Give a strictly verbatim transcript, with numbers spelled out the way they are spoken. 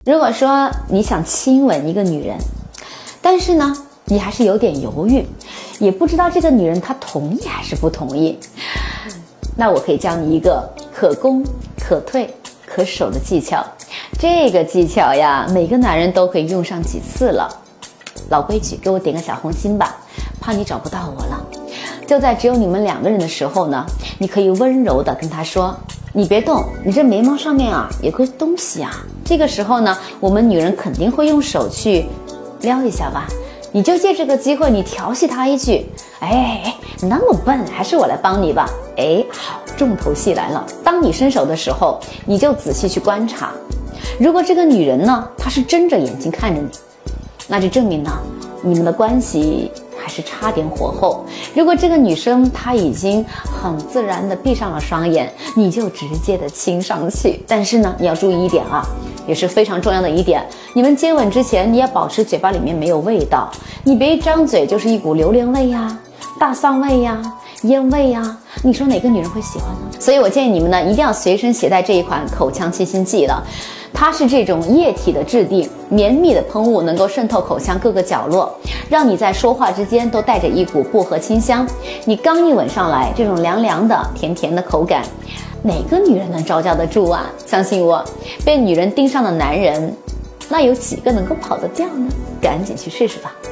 如果说你想亲吻一个女人，但是呢，你还是有点犹豫，也不知道这个女人她同意还是不同意，那我可以教你一个可攻可退可守的技巧。这个技巧呀，每个男人都可以用上几次了。老规矩，给我点个小红心吧，怕你找不到我了。就在只有你们两个人的时候呢，你可以温柔的跟他说，你别动，你这眉毛上面啊有个东西啊。这个时候呢，我们女人肯定会用手去撩一下吧，你就借这个机会，你调戏他一句，哎，那么笨，还是我来帮你吧。哎，好，重头戏来了。当你伸手的时候，你就仔细去观察，如果这个女人呢，她是睁着眼睛看着你，那就证明呢，你们的关系还是差点火候。如果这个女生她已经很自然的闭上了双眼，你就直接的亲上去。但是呢，你要注意一点啊，也是非常重要的一点，你们接吻之前，你要保持嘴巴里面没有味道，你别一张嘴就是一股榴莲味呀、大蒜味呀、烟味呀，你说哪个女人会喜欢呢？所以我建议你们呢，一定要随身携带这一款口腔清新剂了。它是这种液体的质地，绵密的喷雾能够渗透口腔各个角落，让你在说话之间都带着一股薄荷清香。你刚一吻上来，这种凉凉的、甜甜的口感，哪个女人能招架得住啊？相信我，被女人盯上的男人，那有几个能够跑得掉呢？赶紧去试试吧。